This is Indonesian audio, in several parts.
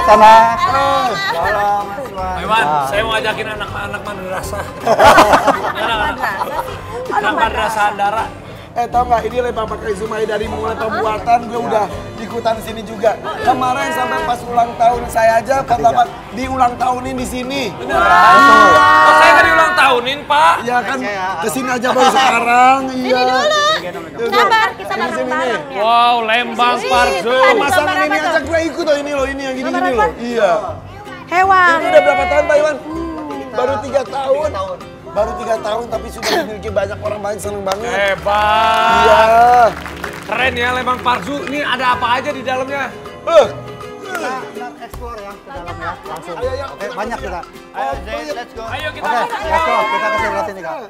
sana. Salam, Mas Iwan. Iwan, saya mau ajakin anak-anak madrasah. Anak madrasah Andara. Tau nggak, ini lempar pakai Zumai dari mulai pembuatan gue udah ikutan sini juga. Kemarin sampai pas ulang tahun saya aja pertama di ulang tahunin di sini. Beneran? Oh, saya kan diulang tahunin, Pak. Iya kan, kesini aja baru sekarang. Iya. Sabar, kita bareng-bareng ya. Wow, Lembang Parzo. Pasangan ini aja gue ikut loh, ini loh, ini yang gini-gini loh. Iya. Hewan. Ini udah berapa tahun Pak Iwan? Baru 3 tahun. Baru 3 tahun tapi sudah dimiliki banyak orang, banyak seneng banget. Hebat. Iya. Keren ya Lembang Parzo. Ini ada apa aja di dalamnya? Kita explore ya ke dalam ya, langsung. Oke, banyak kita. Ayo, Zain, let's go. Ayo kita. Oke, let's go. Kita ke sebelah sini, Kak.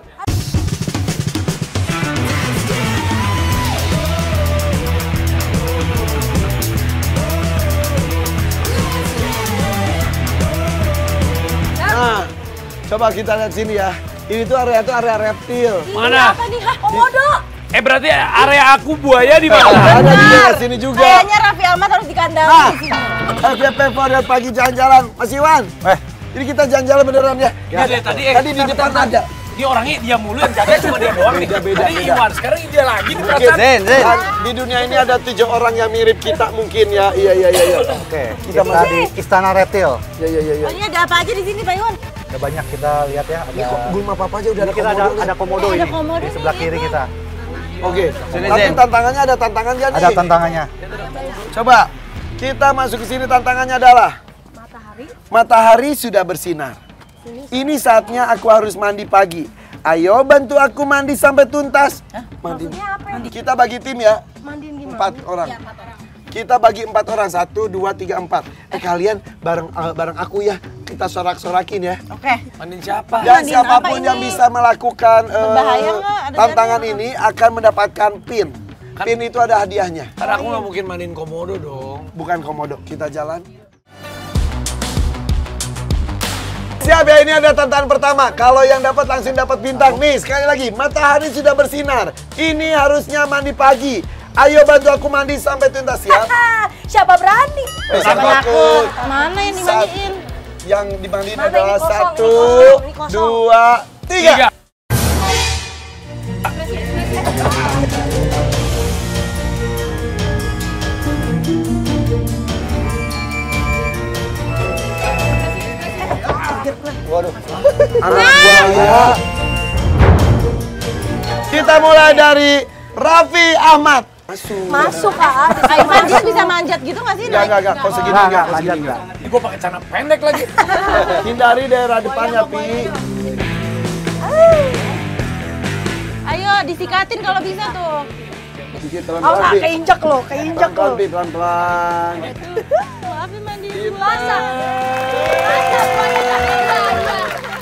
Nah, coba kita lihat sini ya. Ini tuh area reptil. Mana? Apa nih? Hah, komodo. Berarti area aku buaya di mana? Ada juga di sini juga. Kayaknya Raffi Ahmad harus dikandangin Nah, di sini. FYP for your pagi jalan-jalan. Mas Iwan. Ini kita jalan-jalan beneran ya. Iya deh, tadi di depan ada. Dia orangnya dia mulu yang jaga cuma dia doang nih. Beda. Tadi Iwan, sekarang dia lagi di perasaan. Zain. Dan di dunia ini ada 7 orang yang mirip kita mungkin ya. Iya. Oke, kita di Istana Reptil. Iya. Oh, ini ada apa aja di sini, Pak Iwan? Ada banyak kita lihat ya. Ini kok belum apa-apa aja udah Ini ada kita komodo. ada komodo Ada ini komodo di sebelah nih, kiri kita. Oke. Sini, Tapi Zen. tantangannya ada tantangannya nih. Ada tantangannya. Coba kita masuk ke sini, tantangannya adalah matahari sudah bersinar. Ini saatnya aku harus mandi pagi. Ayo bantu aku mandi sampai tuntas. Mandi. Maksudnya apa ya? Kita bagi tim ya. Mandiin gimana? 4 orang. Kita bagi 4 orang. 1, 2, 3, 4. Kalian bareng aku ya. Kita sorak-sorakin ya. Oke. Mandiin siapa? Dan Mandiin siapapun apa yang ini? bisa melakukan Berbahaya nggak? Ada tantangan jaringnya ini akan mendapatkan pin. Pin itu ada hadiahnya. Karena aku nggak mungkin mandiin komodo dong. Bukan komodo. Kita jalan. Siap ya, ini ada tantangan pertama. Kalau yang dapat langsung dapat bintang. Nih, sekali lagi, matahari sudah bersinar. Ini harusnya mandi pagi. Ayo bantu aku mandi sampai tuntas ya. Siapa berani? Siapa takut? Mana yang dimandiin? Yang dimandiin Mana adalah ini kosong, 1, ini kosong. 2, 3. Waduh. Anak buaya. Kita mulai dari Raffi Ahmad. Masuk, Kak. Ivan dia bisa manjat gitu nggak sih? Enggak. Kok segini enggak? Lanjut enggak. Ini gue pakai celana pendek lagi. Hindari daerah depannya, Pi. Ayo disikatin kalau bisa tuh. Sedikit Oh, pelan-pelan, nggak Pi. keinjek loh, keinjek Pelan-pelan, loh. Pi, pelan-pelan. Tapi mandiin puasa. Puasa, buaya takut buaya.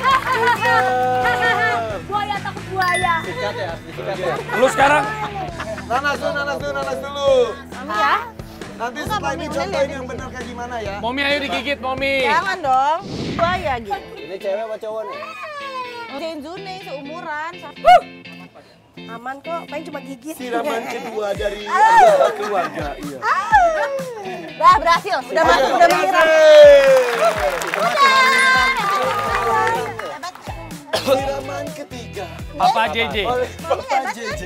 Buaya takut buaya. Lu sekarang Nanas dulu. Mami ya. Nanti setelah ini contohin yang benar kayak gimana ya. Momi ayo digigit, Momi. Jangan dong. Buaya gitu. Ini cewek apa cowok nih? Zune seumuran. Aman kok, paling cuma gigit. Siraman kedua dari anggota keluarga. Iya. Dah berhasil, udah masuk, udah menyiram. Siraman ketiga Papa JJ. oleh Bapak JJ.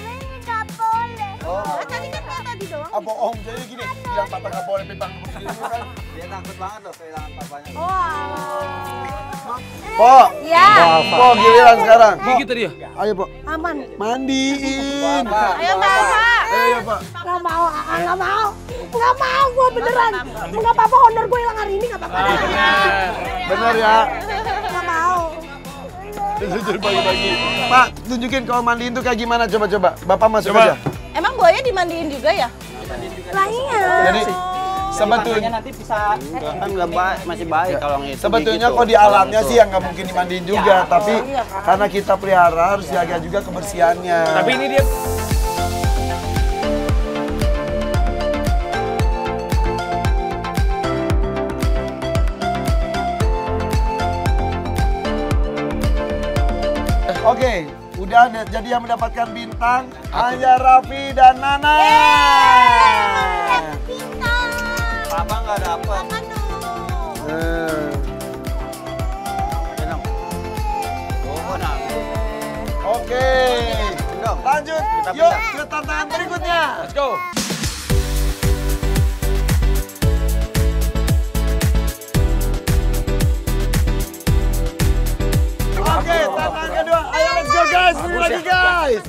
Tadi kan kayak tadi doang. Apa om jadi gini, bilang papa nggak boleh pimpang begini kan? Dia takut banget loh kehilangan papanya. Po, Ya, Po giliran sekarang. Gigit tadi ya? Ayo Po, aman. mandiin. Ayo Bapak. Ayo Pak. Nggak mau, nggak mau. Nggak mau, gue beneran. Nggak apa-apa, honor gue hilang hari ini, nggak apa-apa. Bener ya. Nggak mau. Tunjukin bagi-bagi. Pak, tunjukin kalau mandiin tuh kayak gimana coba-coba. Bapak masuk Coba. aja. Emang buaya dimandiin juga ya? Lah iya. Jadi sebetulnya nanti bisa kan nggak baik, masih baik kalau itu. sebetulnya gitu. kok di alamnya sih yang nggak mungkin dimandiin juga, tapi iya kan. karena kita pelihara harus jaga juga kebersihannya. Tapi ini dia Oke, udah jadi yang mendapatkan bintang hanya Raffi dan Nana. Papa nggak dapet. Yuk, ke tantangan berikutnya. Let's go. Oke, tantangan kedua. Ayo, let's go guys. Ini lagi guys.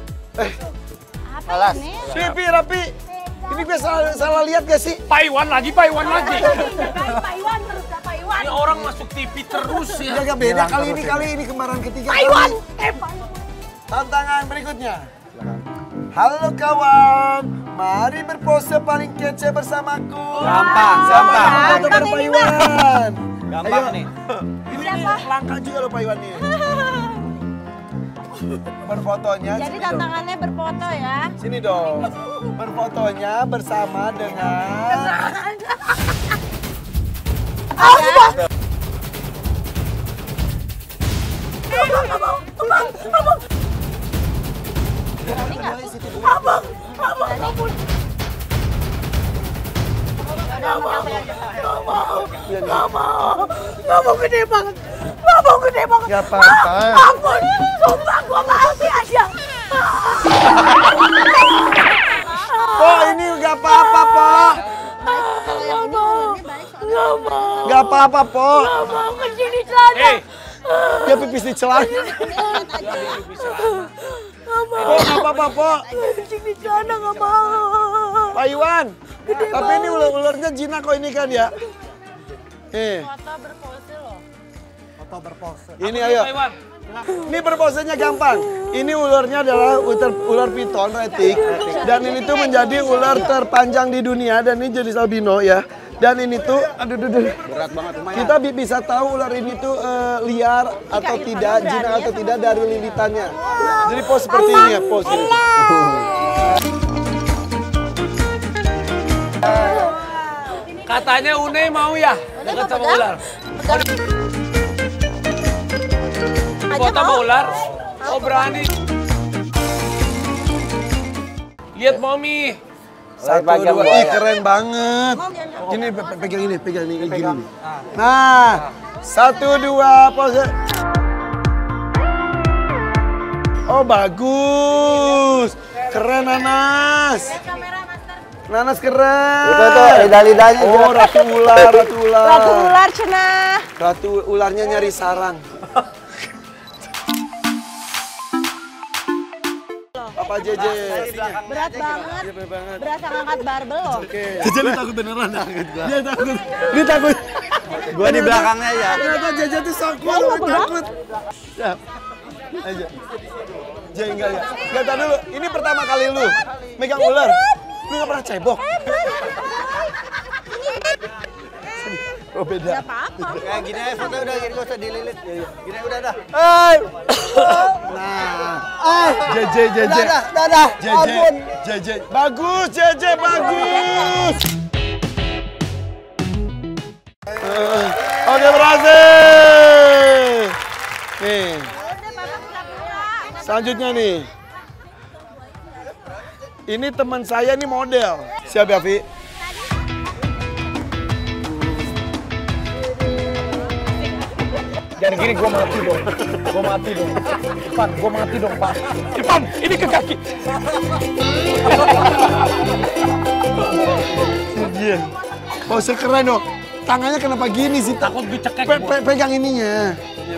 Apa ini? Pipi, Rapi. Ini gue salah lihat gak sih? Pak Iwan lagi. Pak Iwan terus Pak Iwan. Ini orang masuk TV terus ya. Agak beda kali ini kembaran ketiga. Pak Iwan. Tantangan berikutnya. Halo kawan, mari berpose paling kece bersamaku. Gampang. Foto bareng Pak Iwan. Gampang Ayo. nih. Ini langka juga loh Pak Iwan nih. Berfotonya. Jadi sini dong. tantangannya berfoto ya. Sini dong. Berfotonya bersama dengan. Gak mau gede banget. Gak apa-apa. Ampun, sumpah gua mati aja. Po, ini gak apa-apa, Po. Gak apa-apa, Po. Gak mau ke sini sana. Dia pipis di celana. Po, gak apa-apa, Po. Ke sini sana gak mau. Pak Iwan. Tapi ini ular-ularnya jinak kok ini kan ya. Foto berpose loh. Foto berpose. Ini ayo. Ini berposenya gampang. Ini ularnya adalah ular piton retik. Dan ini tuh menjadi ular terpanjang di dunia. Dan ini jenis albino ya. Dan ini tuh, aduh. Berat banget lumayan. Kita bisa tahu ular ini tuh liar atau tidak, jinak atau tidak dari lilitannya. Jadi pose seperti ini ya, pose. Katanya Une mau ya dekat sama ular. Foto sama ular. Oh berani. Lihat Mommy. Satu, Bagian dua, buaya. ih keren banget. Gini, pegang ini gini. Nah, satu, dua, pose. Oh bagus, keren Nanas. Nanas keren. Itu tuh lidah-lidahnya. Oh ratu ular. Ratu ular cenah. Ratu ularnya nyari sarang. Apa JJ? Berat banget. Berasa ngangkat barbel loh. JJ lu takut beneran? Dia takut. Dia takut. Gua di belakangnya ya. Ternyata JJ tuh sok cool, takut. Siap. Aja. JJ enggak ya. Lihat dulu, ini pertama kali lu megang ular. Lu gak pernah cebok? Oh beda. Gak apa-apa. Kayak gini aja foto udah gini gak usah dililit. Gini udah dah. Nah. JJ. Dadah. JJ. Bagus JJ, bagus. Oke berhasil. Nih. Selanjutnya nih. Ini teman saya nih model. Siap ya, Vi? Jangan gini, gua mati dong. Ipan, gua mati dong, Pak. Ipan, ini ke kaki. Iya. Pose keren dong. Tangannya kenapa gini sih? Takut dicekek. Pegang ininya.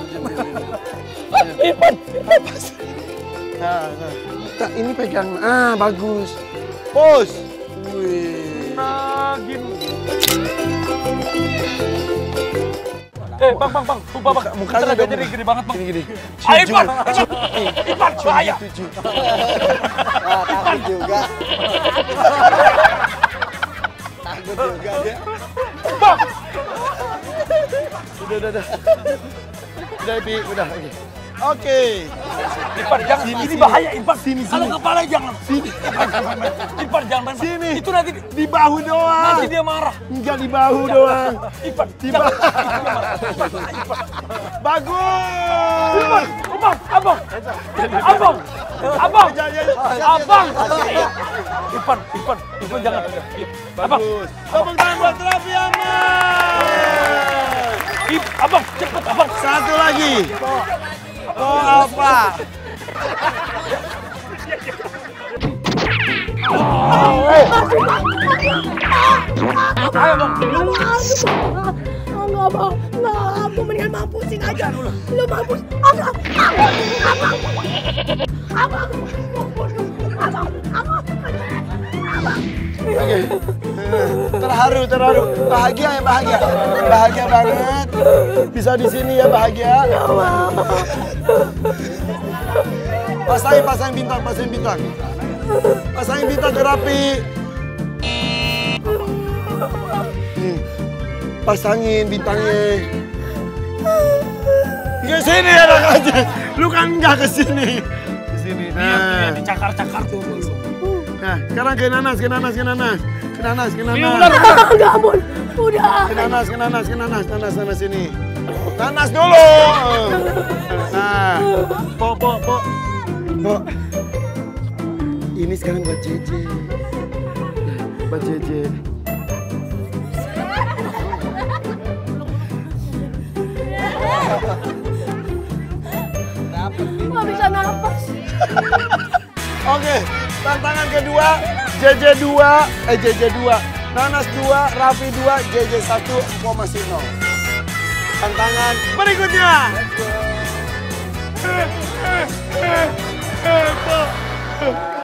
Ipan. Nah. Ini pegang. Bagus. Pose. Wih. Nah, gini. Bang. Sumpah, Bang. Mukanya Mukanya jadi gede banget, Bang. Gini. Ayo, Ipan. Ipan, bahaya. Takut juga. Takut juga dia. Bang. Udah. Udah, Pi. Udah. Oke. Ipan, jangan. Ini bahaya, Ipan. Kalau kepala jangan. Sini. Ipan, jangan main. Sini. Itu nanti Di bahu doang. nanti dia marah. Enggak di bahu doang. Ipan, Di jangan. bahu. Bagus. Ipan, abang. Ipan jangan. Abang, Bagus. Tepuk tangan buat Raffi Ahmad. abang, cepet abang. Satu lagi. Oh apa? Nggak mau. Aku mendingan mampusin aja. Lu mampus. Oke. Terharu. Bahagia ya, bahagia. Bahagia banget. Bisa di sini ya, bahagia. Pasangin bintang. Pasangin bintang ke Rapi. Pasangin bintangnya. Ke sini anak aja. Lu kan enggak ke sini. Ke sini. Nah, dicakar-cakar tuh. Nah, sekarang ke nanas. Enggak, ampun. Udah. Ke nanas sini. Nanas dulu. Nah, po. Ini sekarang buat Jeje. Buat Jeje. Nggak bisa napas. Oke, tantangan kedua, Jeje 2, Nanas 2, Raffi 2, Jeje 1, Empo masih 0. Tantangan berikutnya.